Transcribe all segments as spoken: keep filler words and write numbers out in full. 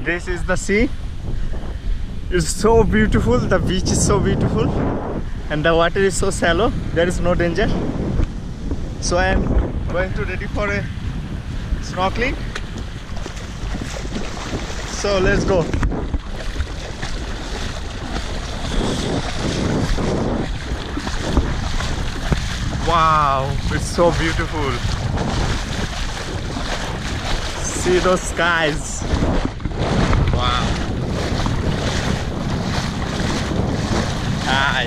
This is the sea. It's so beautiful. The beach is so beautiful and the water is so shallow. There is no danger. So I am going to ready for a snorkeling. So let's go. Wow, it's so beautiful. See those skies. Wow. Hi.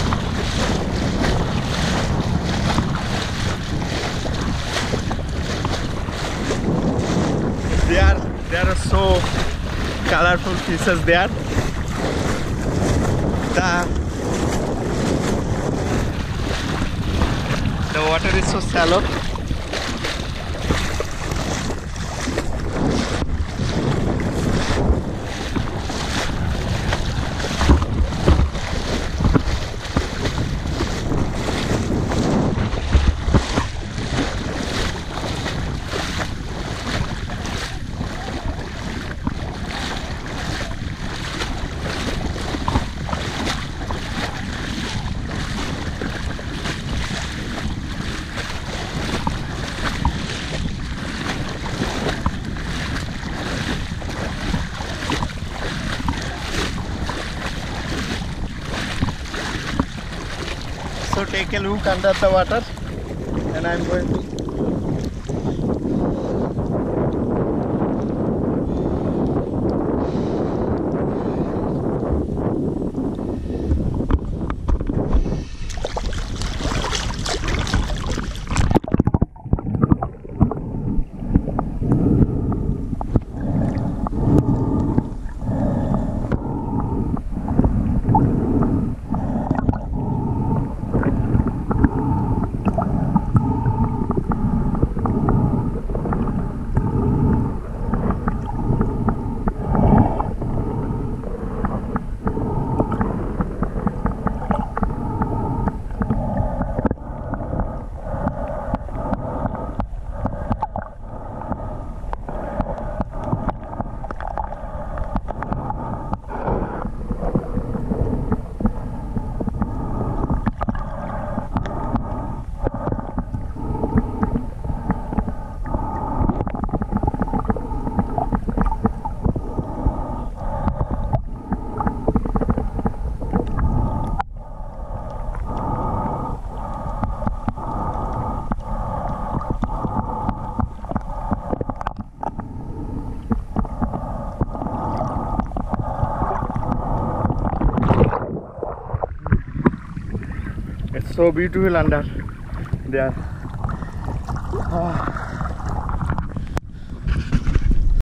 There, there are so colorful fishes there. The, the water is so shallow. So take a look under the water and I'm going to It's so beautiful under there. Ah.